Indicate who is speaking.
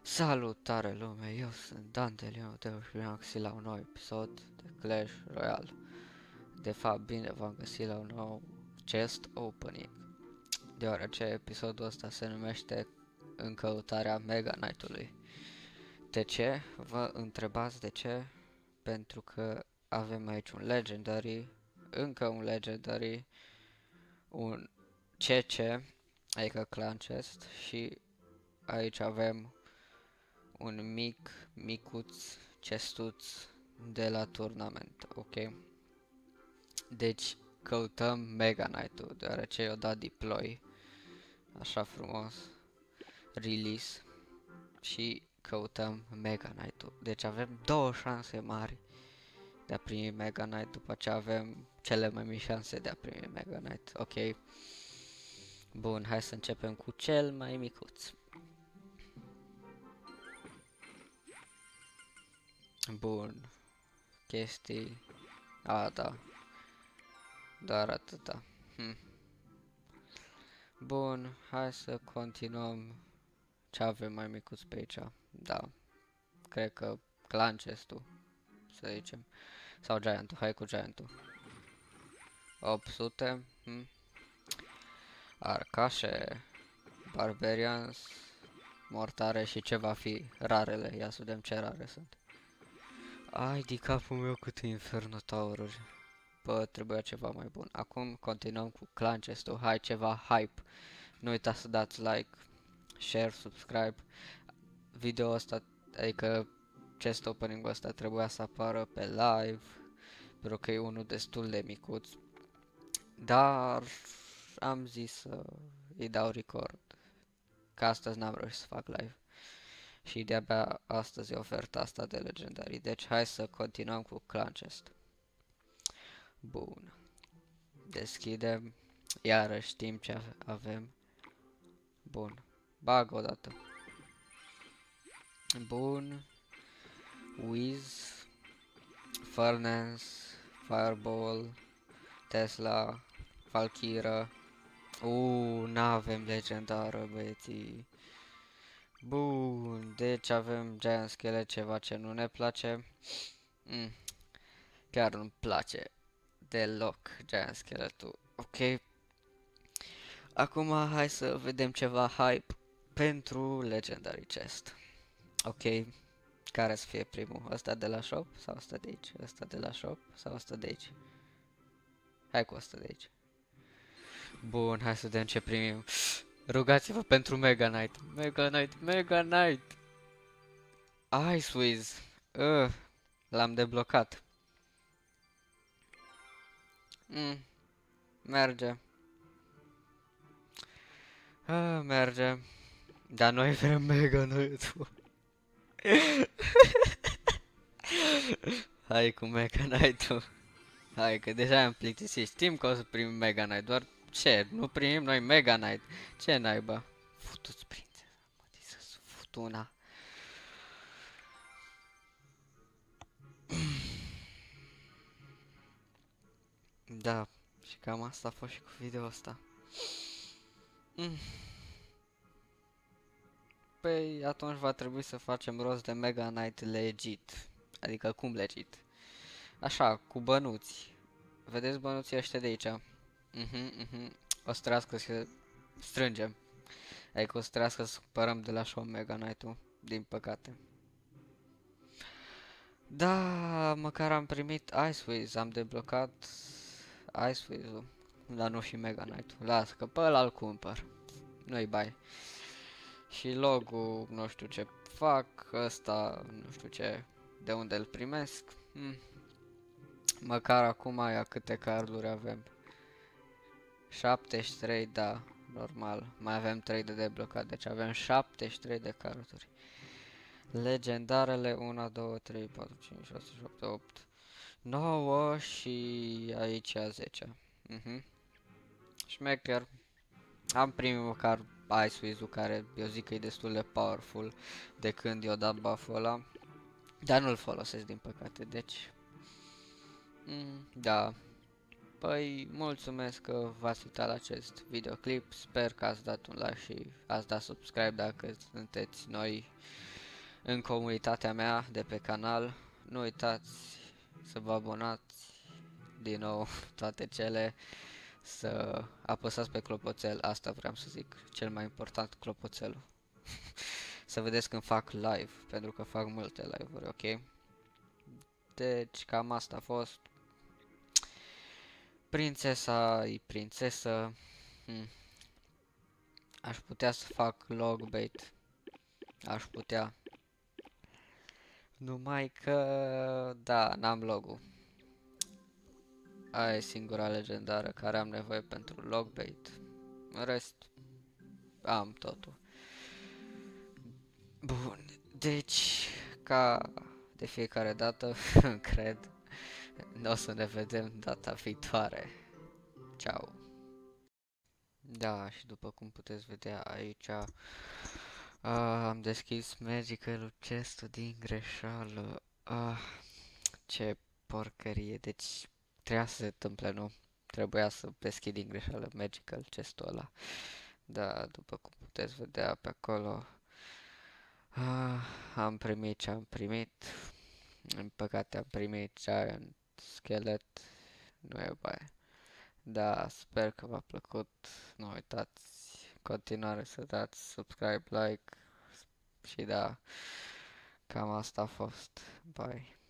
Speaker 1: Salutare lume, eu sunt Dante Leonoteu și bine am găsit la un nou episod de Clash Royale. De fapt, bine v-am găsit la un nou chest opening, deoarece episodul ăsta se numește În căutarea Mega Knight-ului. De ce? Vă întrebați de ce? Pentru că avem aici un Legendary, încă un Legendary, un CC, adică Clan Chest, și aici avem un micuț chestuț de la turnament, ok? Deci căutăm Mega Knight-ul, deoarece i-o dat deploy, așa frumos, release, și căutăm Mega Knight-ul. Deci avem două șanse mari de a primi Mega Knight, după ce avem cele mai mici șanse de a primi Mega Knight, ok? Bun, hai să începem cu cel mai micuț. Bun, chestii, da, doar atâta. Bun, hai să continuăm. Ce avem mai micuț pe aici? Da, cred că Clan Chest-ul, să zicem. Sau Giant-ul, hai cu Giant-ul. 800, Arcașe, Barbarians, Mortare și ce va fi rarele. Ia să vedem ce rare sunt. Ai de capul meu câte Inferno Tower-uri. Bă, trebuia ceva mai bun. Acum continuăm cu Clan Chest-ul. Hai, ceva hype. Nu uitați să dați like, share, subscribe. Video ăsta, adică chest opening-ul ăsta trebuia să apară pe live, pentru că e unul destul de micuț, dar am zis să îi dau record, că astăzi n-am reușit să fac live și de-abia astăzi e oferta asta de legendarii, deci hai să continuăm cu Clan Chest. Bun, deschidem, iarăși știm ce avem. Bun, bag odată. Bun, Wiz, Furnace, Fireball, Tesla, Valkyra. N-avem legendară, băieții. Bun, deci avem Giant Skelet, ceva ce nu ne place. Chiar nu-mi place deloc Giant Skeletul. Ok. Acum hai să vedem ceva hype pentru Legendary Chest. Ok. Care să fie primul? Ăsta de la shop sau ăsta de aici? Ăsta de la shop sau ăsta de aici? Hai cu ăsta de aici. Bun, hai să vedem ce primim. Rugați-vă pentru Mega Knight. Mega Knight, Mega Knight. Ice Wiz. L-am deblocat. Merge. Merge. Dar noi vrem Mega Knight-ul. Hai cu Mega Knight-ul. Hai că deja am plictisit. Știm că o să primim Mega Knight, doar ce? Nu primim noi Mega Knight. Ce naiba? Futu-ți prințesa, mă, să fut una. Da, și cam asta a fost și cu video ăsta. Păi atunci va trebui să facem rost de Mega Knight legit. Adică cum legit? Așa, cu bănuți. Vedeți bănuții ăștia de aici? O să trească să strângem. Adică o să trească să cumpărăm de la shop Mega Knight-ul, din păcate. Da, măcar am primit Ice Wiz, am deblocat Ice Wiz-ul, dar nu și Mega Knight-ul. Lasă că pe ăla-l cumpăr, nu-i bai. Și logul, nu știu ce fac, ăsta, nu știu ce, de unde îl primesc. Măcar acum ia câte carduri avem. 73, da, normal. Mai avem 3 de deblocat, deci avem 73 de carduri. Legendarele 1, 2, 3, 4, 5, 6, 7, 8, 9 și aici 10. Șmecher. Am primit măcar Ice Wiz-ul, care eu zic că e destul de powerful de când i-o dat buff-ul ăla. Dar nu-l folosesc din păcate, deci... da. Păi, mulțumesc că v-ați uitat la acest videoclip, sper că ați dat un like și ați dat subscribe dacă sunteți noi în comunitatea mea de pe canal. Nu uitați să vă abonați din nou toate cele, să apăsați pe clopoțel, asta vreau să zic, cel mai important, clopoțelul. Să vedeți când fac live, pentru că fac multe live-uri, ok? Deci cam asta a fost. Prințesa e prințesă. Hmm. Aș putea să fac logbait. Aș putea. Numai că, da, n-am logul. Aia e singura legendară care am nevoie pentru logbait. În rest, am totul. Bun, deci, ca de fiecare dată, cred, o să ne vedem data viitoare. Ciao. Da, și după cum puteți vedea aici, am deschis Magical Chest-ul din greșeală. Ce porcărie, deci trebuia să se întâmple, nu? Trebuia să deschid din greșeală Magical Chest-ul ăla. Da, după cum puteți vedea pe acolo, am primit ce am primit. În păcate am primit Giant Skelet, nu e baie. Da, sper că v-a plăcut. Nu uitați în continuare să dați subscribe, like și da, cam asta a fost. Bye.